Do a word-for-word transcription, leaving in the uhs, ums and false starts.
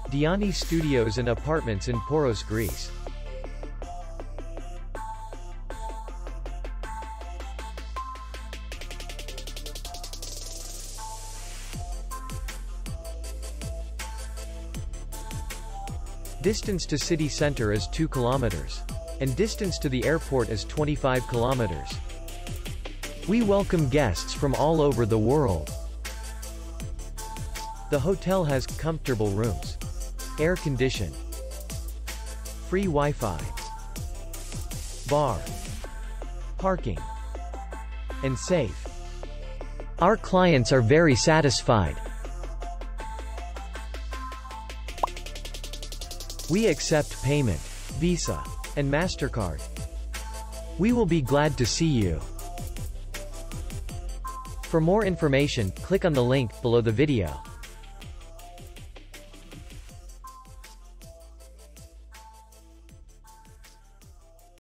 Dioni Studios and Apartments in Poros, Greece. Distance to city center is two kilometers. And distance to the airport is twenty-five kilometers. We welcome guests from all over the world. The hotel has comfortable rooms, air condition, free Wi-Fi, bar, parking, and safe. Our clients are very satisfied. We accept payment, Visa, and MasterCard. We will be glad to see you. For more information, click on the link below the video.